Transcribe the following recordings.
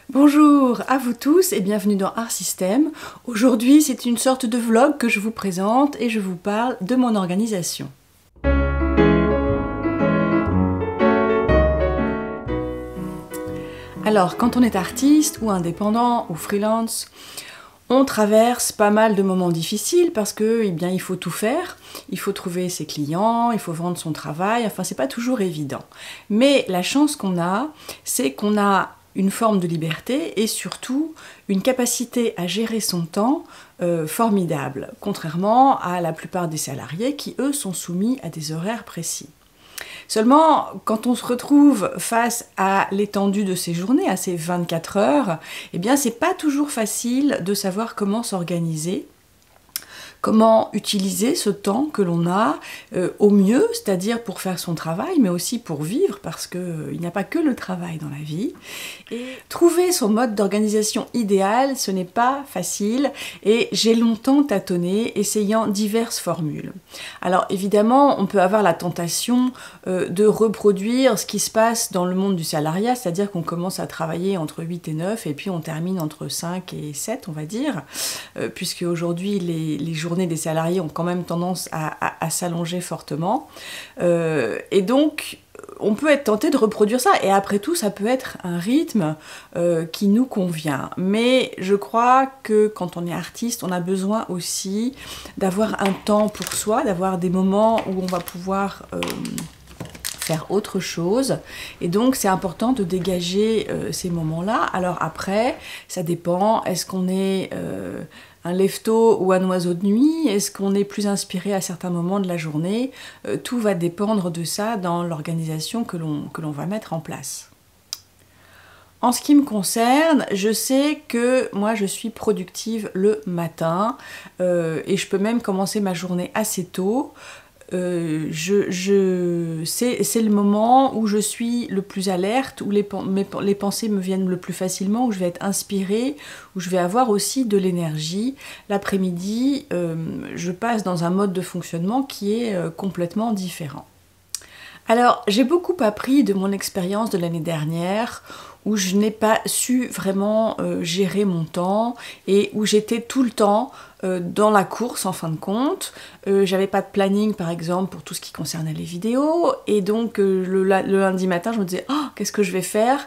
Bonjour à vous tous et bienvenue dans Art System. Aujourd'hui, c'est une sorte de vlog que je vous présente et je vous parle de mon organisation. Alors, quand on est artiste ou indépendant ou freelance, on traverse pas mal de moments difficiles parce que, il faut tout faire. Il faut trouver ses clients, il faut vendre son travail, enfin, c'est pas toujours évident. Mais la chance qu'on a, c'est qu'on a une forme de liberté et surtout une capacité à gérer son temps formidable, contrairement à la plupart des salariés qui, eux, sont soumis à des horaires précis. Seulement, quand on se retrouve face à l'étendue de ces journées, à ces 24 heures, eh bien, c'est pas toujours facile de savoir comment s'organiser. Comment utiliser ce temps que l'on a au mieux, c'est-à-dire pour faire son travail, mais aussi pour vivre, parce qu'il n'y a pas que le travail dans la vie. Et trouver son mode d'organisation idéal, ce n'est pas facile, et j'ai longtemps tâtonné, essayant diverses formules. Alors évidemment, on peut avoir la tentation de reproduire ce qui se passe dans le monde du salariat, c'est-à-dire qu'on commence à travailler entre 8 et 9, et puis on termine entre 5 et 7, on va dire, puisque aujourd'hui, les journées des salariés ont quand même tendance à s'allonger fortement. Et donc, on peut être tenté de reproduire ça. Et après tout, ça peut être un rythme qui nous convient. Mais je crois que quand on est artiste, on a besoin aussi d'avoir un temps pour soi, d'avoir des moments où on va pouvoir faire autre chose, et donc c'est important de dégager ces moments-là. Alors après, ça dépend, est-ce qu'on est un lève-tôt ou un oiseau de nuit? Est-ce qu'on est plus inspiré à certains moments de la journée? Tout va dépendre de ça dans l'organisation que l'on va mettre en place. En ce qui me concerne, je sais que moi je suis productive le matin et je peux même commencer ma journée assez tôt. C'est le moment où je suis le plus alerte, où les pensées me viennent le plus facilement, où je vais être inspirée, où je vais avoir aussi de l'énergie. L'après-midi, je passe dans un mode de fonctionnement qui est complètement différent. Alors, j'ai beaucoup appris de mon expérience de l'année dernière, où je n'ai pas su vraiment gérer mon temps et où j'étais tout le temps dans la course en fin de compte. J'avais pas de planning par exemple pour tout ce qui concernait les vidéos, et donc le lundi matin je me disais oh, qu'est-ce que je vais faire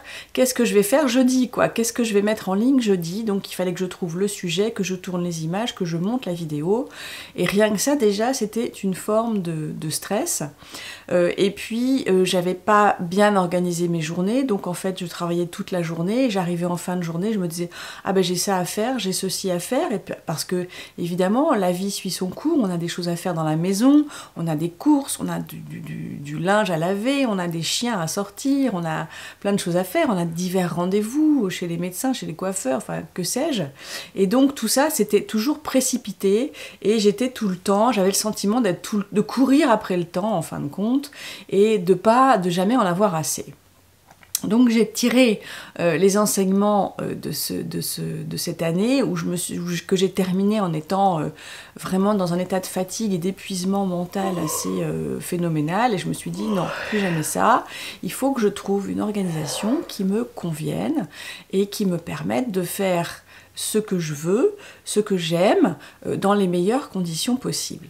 jeudi, quoi, qu'est-ce que je vais mettre en ligne jeudi. Donc il fallait que je trouve le sujet, que je tourne les images, que je monte la vidéo, et rien que ça déjà c'était une forme de stress. Et puis j'avais pas bien organisé mes journées, donc en fait je travaillais toute la journée, et j'arrivais en fin de journée, je me disais ah ben j'ai ça à faire, j'ai ceci à faire, et parce que évidemment la vie suit son cours, on a des choses à faire dans la maison, on a des courses, on a du linge à laver, on a des chiens à sortir, on a plein de choses à faire, on a divers rendez-vous chez les médecins, chez les coiffeurs, enfin que sais-je. Et donc tout ça c'était toujours précipité, et j'étais tout le temps, j'avais le sentiment de courir après le temps en fin de compte, et de jamais en avoir assez. Donc j'ai tiré les enseignements de cette année que j'ai terminé en étant vraiment dans un état de fatigue et d'épuisement mental assez phénoménal, et je me suis dit non, plus jamais ça, il faut que je trouve une organisation qui me convienne et qui me permette de faire ce que je veux, ce que j'aime, dans les meilleures conditions possibles.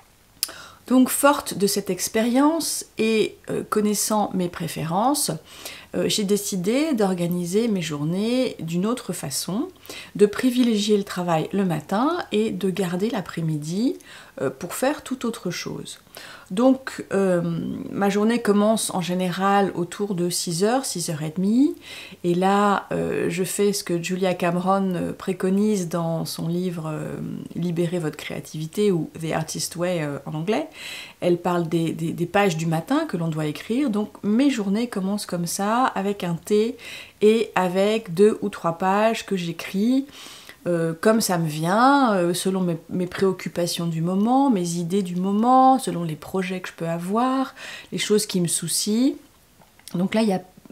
Donc forte de cette expérience et connaissant mes préférences, j'ai décidé d'organiser mes journées d'une autre façon, de privilégier le travail le matin et de garder l'après-midi pour faire toute autre chose. Donc ma journée commence en général autour de 6h, 6h30, et là je fais ce que Julia Cameron préconise dans son livre Libérez votre créativité, ou The Artist Way en anglais. Elle parle des pages du matin que l'on doit écrire, donc mes journées commencent comme ça, avec un thé et avec 2 ou 3 pages que j'écris comme ça me vient, selon mes préoccupations du moment, mes idées du moment, selon les projets que je peux avoir, les choses qui me soucient. Donc là,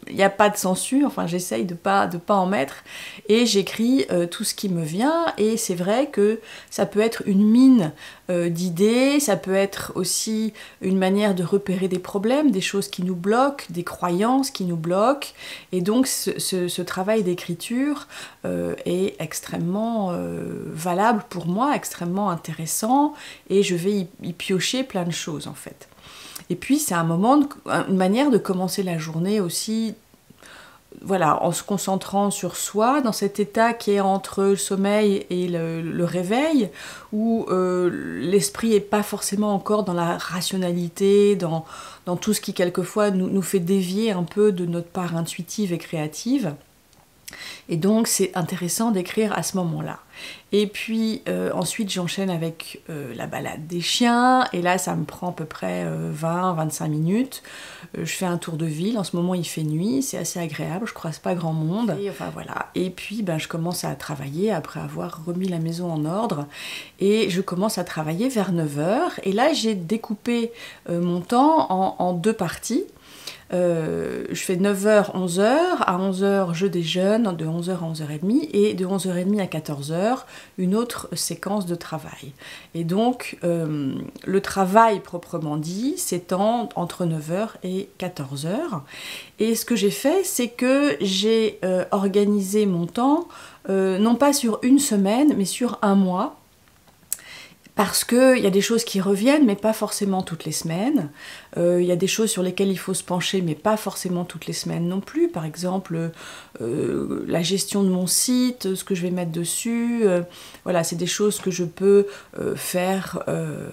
il n'y a pas de censure, enfin j'essaye de pas en mettre, et j'écris tout ce qui me vient, et c'est vrai que ça peut être une mine d'idées, ça peut être aussi une manière de repérer des problèmes, des choses qui nous bloquent, des croyances qui nous bloquent, et donc ce travail d'écriture est extrêmement valable pour moi, extrêmement intéressant, et je vais y piocher plein de choses en fait. Et puis c'est une manière de commencer la journée aussi, voilà, en se concentrant sur soi, dans cet état qui est entre le sommeil et le réveil, où l'esprit n'est pas forcément encore dans la rationalité, dans tout ce qui quelquefois nous fait dévier un peu de notre part intuitive et créative. Et donc c'est intéressant d'écrire à ce moment-là. Et puis ensuite j'enchaîne avec la balade des chiens, et là ça me prend à peu près 20-25 minutes. Je fais un tour de ville, en ce moment il fait nuit, c'est assez agréable, je croise pas grand monde. Et enfin voilà. Et puis je commence à travailler après avoir remis la maison en ordre, et je commence à travailler vers 9h, et là j'ai découpé mon temps en deux parties. Je fais 9h, 11h, à 11h je déjeune, de 11h à 11h30, et de 11h30 à 14h, une autre séquence de travail. Et donc, le travail proprement dit s'étend entre 9h et 14h. Et ce que j'ai fait, c'est que j'ai organisé mon temps, non pas sur une semaine, mais sur un mois. Parce qu'il y a des choses qui reviennent, mais pas forcément toutes les semaines. Il y a des choses sur lesquelles il faut se pencher, mais pas forcément toutes les semaines non plus. Par exemple, la gestion de mon site, ce que je vais mettre dessus. Voilà, c'est des choses que je peux faire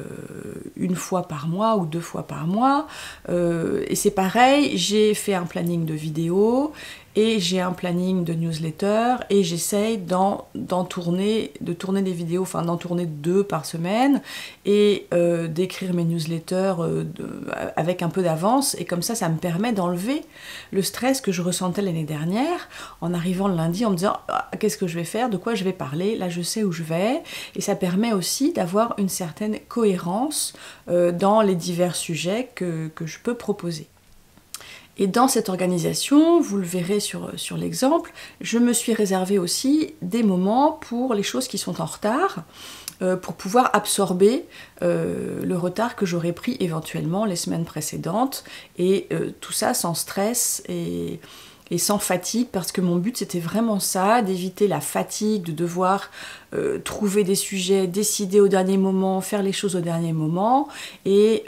une fois par mois ou 2 fois par mois. Et c'est pareil, j'ai fait un planning de vidéos, et j'ai un planning de newsletter, et j'essaye d'en tourner des vidéos, enfin d'en tourner 2 par semaine, et d'écrire mes newsletters avec un peu d'avance, et comme ça me permet d'enlever le stress que je ressentais l'année dernière, en arrivant le lundi en me disant qu'est-ce que je vais faire, de quoi je vais parler, là je sais où je vais, et ça permet aussi d'avoir une certaine cohérence dans les divers sujets que je peux proposer. Et dans cette organisation, vous le verrez sur l'exemple, je me suis réservé aussi des moments pour les choses qui sont en retard, pour pouvoir absorber le retard que j'aurais pris éventuellement les semaines précédentes, et tout ça sans stress et sans fatigue, parce que mon but c'était vraiment ça, d'éviter la fatigue, de devoir trouver des sujets, décider au dernier moment, faire les choses au dernier moment, et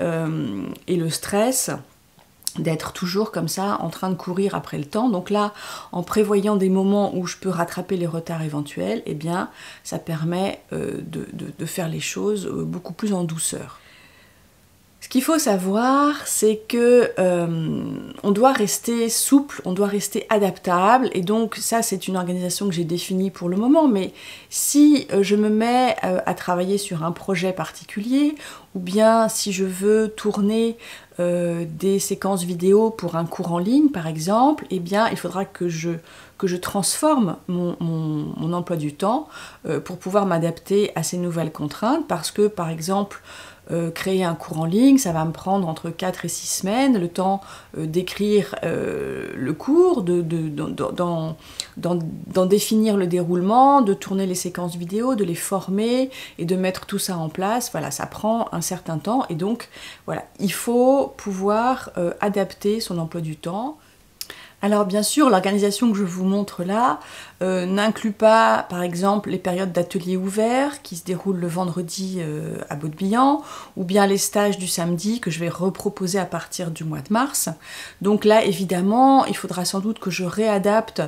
le stress d'être toujours comme ça en train de courir après le temps. Donc là, en prévoyant des moments où je peux rattraper les retards éventuels, eh bien ça permet de faire les choses beaucoup plus en douceur. Ce qu'il faut savoir, c'est que on doit rester souple, on doit rester adaptable, et donc ça c'est une organisation que j'ai définie pour le moment, mais si je me mets à travailler sur un projet particulier, ou bien si je veux tourner des séquences vidéo pour un cours en ligne par exemple, eh bien il faudra que je transforme mon emploi du temps pour pouvoir m'adapter à ces nouvelles contraintes, parce que par exemple créer un cours en ligne, ça va me prendre entre 4 et 6 semaines, le temps d'écrire le cours, d'en définir le déroulement, de tourner les séquences vidéo, de les former et de mettre tout ça en place. Voilà, ça prend un certain temps, et donc voilà, il faut pouvoir adapter son emploi du temps. Alors bien sûr, l'organisation que je vous montre là n'inclut pas, par exemple, les périodes d'ateliers ouverts qui se déroulent le vendredi à Baudebillans, ou bien les stages du samedi que je vais reproposer à partir du mois de mars. Donc là, évidemment, il faudra sans doute que je réadapte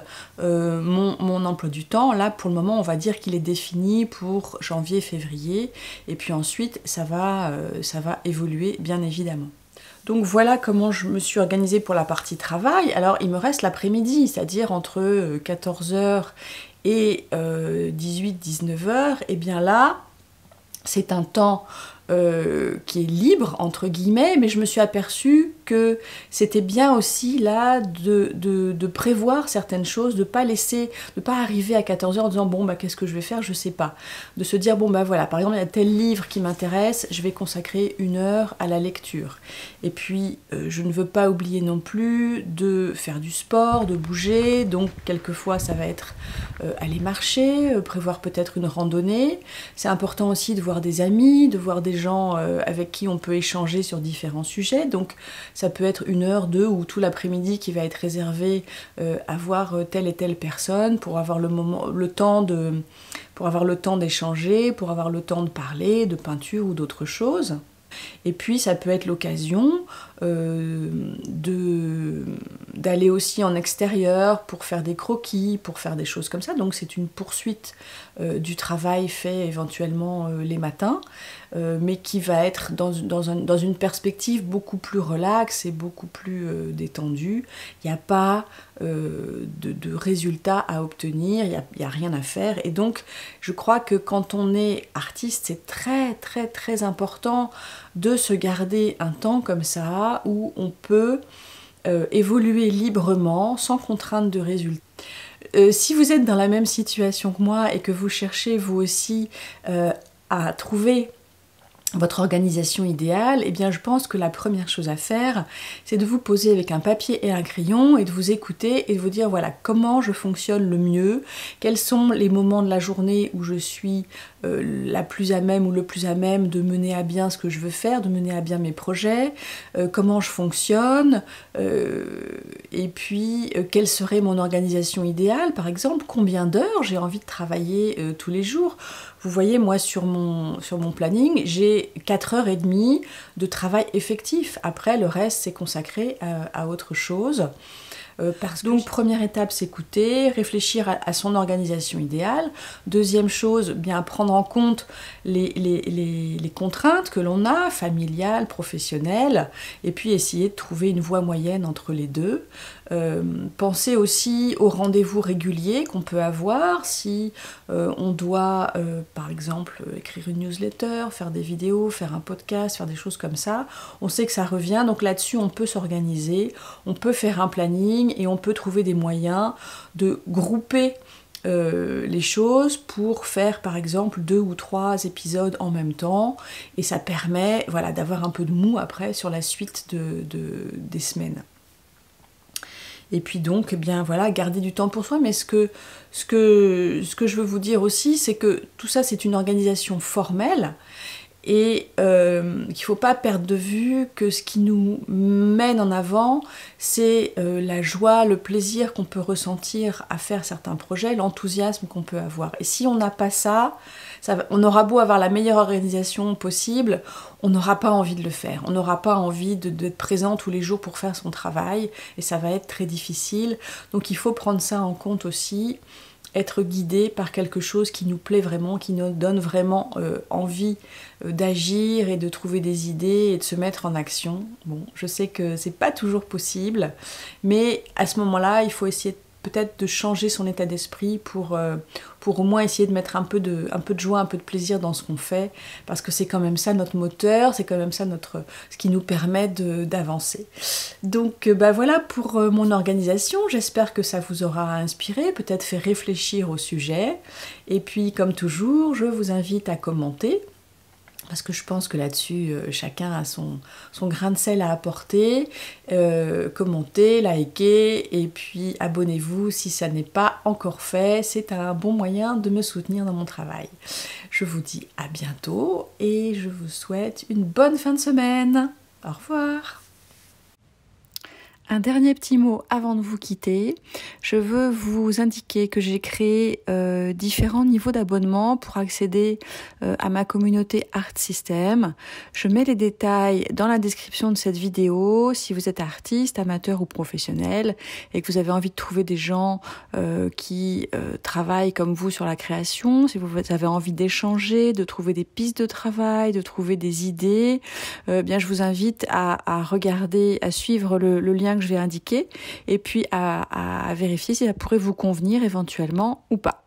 mon emploi du temps. Là, pour le moment, on va dire qu'il est défini pour janvier-février, et puis ensuite, ça va évoluer, bien évidemment. Donc voilà comment je me suis organisée pour la partie travail. Alors il me reste l'après-midi, c'est-à-dire entre 14h et 18-19h. Et bien là, c'est un temps qui est libre, entre guillemets, mais je me suis aperçue que c'était bien aussi là de prévoir certaines choses, de pas arriver à 14h en disant bon bah qu'est-ce que je vais faire, je sais pas. De se dire bon bah voilà, par exemple il y a tel livre qui m'intéresse, je vais consacrer 1 heure à la lecture. Et puis je ne veux pas oublier non plus de faire du sport, de bouger, donc quelquefois ça va être aller marcher, prévoir peut-être une randonnée. C'est important aussi de voir des amis, de voir des gens avec qui on peut échanger sur différents sujets, donc ça peut être 1 heure, 2 ou tout l'après-midi qui va être réservé à voir telle et telle personne pour avoir le temps d'échanger, pour avoir le temps de parler de peinture ou d'autres choses. Et puis ça peut être l'occasion d'aller aussi en extérieur pour faire des croquis, pour faire des choses comme ça. Donc c'est une poursuite du travail fait éventuellement les matins, mais qui va être dans une perspective beaucoup plus relaxe et beaucoup plus détendue. Il n'y a pas de résultats à obtenir, il n'y a rien à faire. Et donc je crois que quand on est artiste, c'est très très très important de se garder un temps comme ça où on peut évoluer librement, sans contrainte de résultats. Si vous êtes dans la même situation que moi et que vous cherchez vous aussi à trouver votre organisation idéale, eh bien je pense que la première chose à faire, c'est de vous poser avec un papier et un crayon et de vous écouter et de vous dire voilà comment je fonctionne le mieux, quels sont les moments de la journée où je suis la plus à même ou le plus à même de mener à bien ce que je veux faire, de mener à bien mes projets, comment je fonctionne, et puis quelle serait mon organisation idéale, par exemple, combien d'heures j'ai envie de travailler tous les jours. Vous voyez, moi sur mon planning, j'ai 4h30 de travail effectif. Après, le reste, c'est consacré à autre chose. Donc première étape, s'écouter, réfléchir à son organisation idéale. Deuxième chose, bien prendre en compte les contraintes que l'on a, familiales, professionnelles, et puis essayer de trouver une voie moyenne entre les deux. Pensez aussi aux rendez-vous réguliers qu'on peut avoir si on doit, par exemple, écrire une newsletter, faire des vidéos, faire un podcast, faire des choses comme ça. On sait que ça revient, donc là-dessus on peut s'organiser, on peut faire un planning et on peut trouver des moyens de grouper les choses pour faire par exemple 2 ou 3 épisodes en même temps, et ça permet voilà, d'avoir un peu de mou après sur la suite des semaines. Et puis donc, eh bien voilà, garder du temps pour soi. Mais ce que je veux vous dire aussi, c'est que tout ça, c'est une organisation formelle et qu'il ne faut pas perdre de vue que ce qui nous mène en avant, c'est la joie, le plaisir qu'on peut ressentir à faire certains projets, l'enthousiasme qu'on peut avoir. Et si on n'a pas ça, on aura beau avoir la meilleure organisation possible, on n'aura pas envie de le faire. On n'aura pas envie d'être présent tous les jours pour faire son travail et ça va être très difficile. Donc il faut prendre ça en compte aussi, être guidé par quelque chose qui nous plaît vraiment, qui nous donne vraiment envie d'agir et de trouver des idées et de se mettre en action. Bon, je sais que c'est pas toujours possible, mais à ce moment-là, il faut essayer peut-être de changer son état d'esprit pour au moins essayer de mettre un peu de joie, un peu de plaisir dans ce qu'on fait, parce que c'est quand même ça notre moteur, c'est quand même ça ce qui nous permet d'avancer. Donc bah voilà pour mon organisation, j'espère que ça vous aura inspiré, peut-être fait réfléchir au sujet, et puis comme toujours, je vous invite à commenter, parce que je pense que là-dessus, chacun a son grain de sel à apporter. Commentez, likez, et puis abonnez-vous si ça n'est pas encore fait. C'est un bon moyen de me soutenir dans mon travail. Je vous dis à bientôt, et je vous souhaite une bonne fin de semaine. Au revoir. Un dernier petit mot avant de vous quitter. Je veux vous indiquer que j'ai créé différents niveaux d'abonnement pour accéder à ma communauté Art System. Je mets les détails dans la description de cette vidéo. Si vous êtes artiste, amateur ou professionnel et que vous avez envie de trouver des gens qui travaillent comme vous sur la création, si vous avez envie d'échanger, de trouver des pistes de travail, de trouver des idées, bien je vous invite à regarder, à suivre le lien que je vais indiquer, et puis à vérifier si ça pourrait vous convenir éventuellement ou pas.